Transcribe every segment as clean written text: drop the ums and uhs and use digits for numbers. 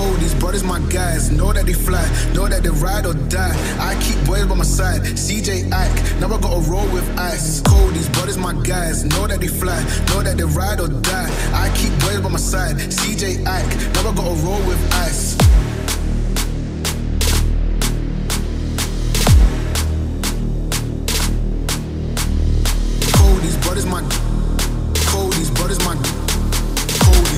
Cold, these brothers my guys, know that they fly, know that they ride or die. I keep boys by my side, CJ Ike, now I gotta roll with ice. Cold, these brothers my guys, know that they fly, know that they ride or die. I keep boys by my side, CJ Ike, now I gotta roll with ice. Cold, these brothers my, cold, these brothers my, cold,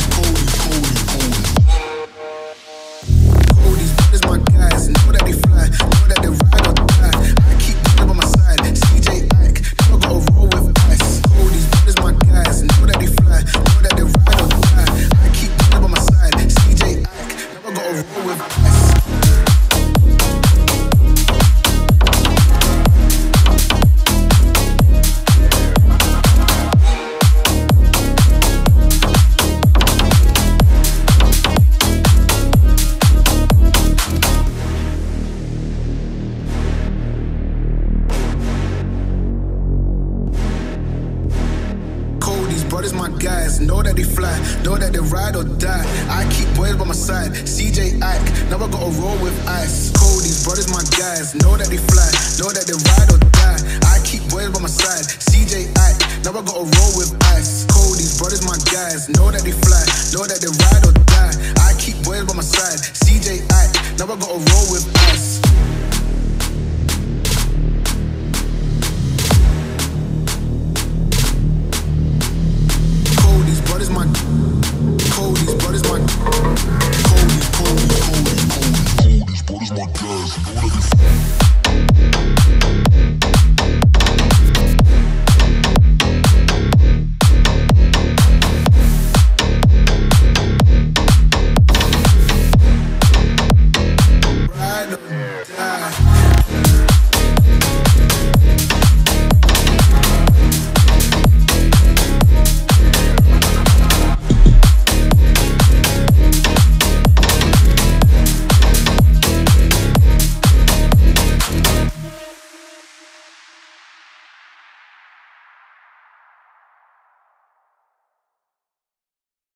these brothers my guys, know that they fly, know that they ride or die. I keep boys by my side, CJ Ike, now I gotta roll with ice. Cold, these brothers my guys, know that they fly, know that they ride or die. I keep boys by my side, CJ Ike, now I gotta roll with ice. Brothers my guys, know that they fly, know that they ride or die. I keep boys by my side, CJ Ike, now I gotta roll with ice. Cold, these brothers my guys, know that they fly, know that they ride or die. I keep boys by my side, CJ Ike, now I gotta roll with ice. Cold, these brothers my guys, know that they fly, know that they ride or die. I keep boys by my side, CJ Ike, now I gotta roll with